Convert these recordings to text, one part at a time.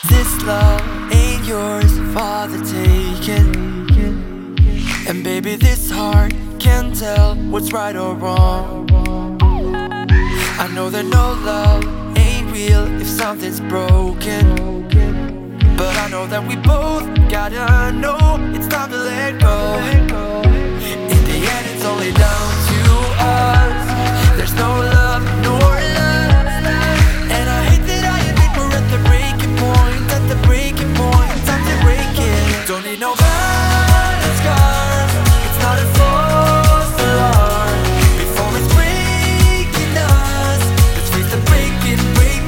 This love ain't yours for the taking. And baby, this heart can't tell what's right or wrong. I know that no love ain't real if something's broken, but I know that we both gotta know it's time to let go. In the end, it's only down to us. There's no love nor love, and I hate that I admit we're at the breaking point. At the breaking point, time to break it. Don't need no violent scars. It's not a false alarm. Before it's breaking us, let's face the breaking point.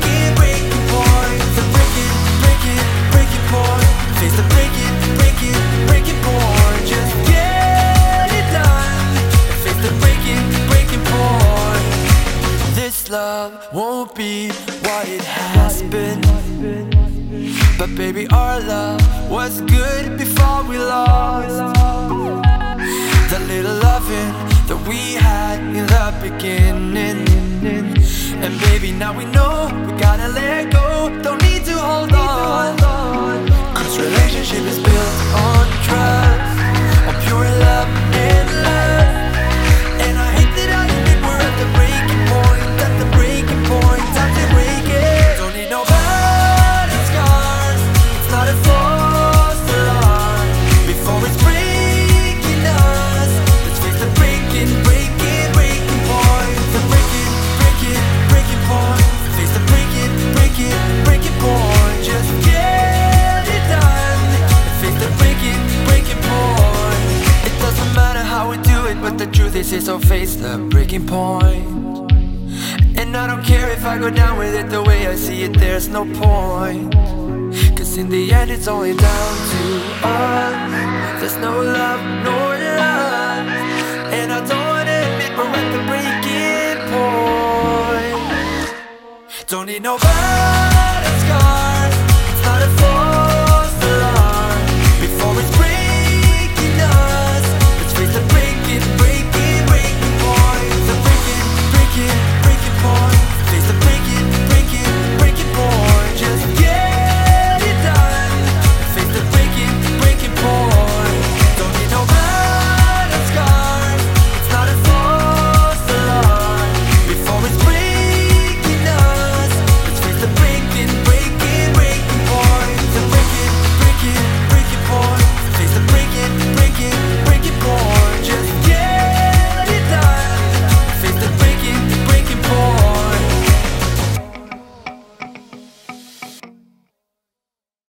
The breaking point. Face the breaking point. Just get it done. Face the breaking point. This love won't be what it has been, but baby, our love was good before we lost the little loving that we had in the beginning. And baby, now we know we gotta let go. Don't need to hold on, cause relationship is built on trust, on pure love and love. And I hate that I admit we're at the breaking point. At the breaking point, time to break it. Don't need no violent scars. It's not a false alarm. Before it's breaking us, let's face the breaking point. The breaking point. Face the breaking point. Just get it done. Face the breaking point. It doesn't matter how we do it, but the truth is, so face the breaking point. And I don't care if I go down with it the way I see it, there's no point. Cause in the end, it's only down to us. There's no love nor love, and I don't wanna admit we're at the breaking point. Don't need nobody.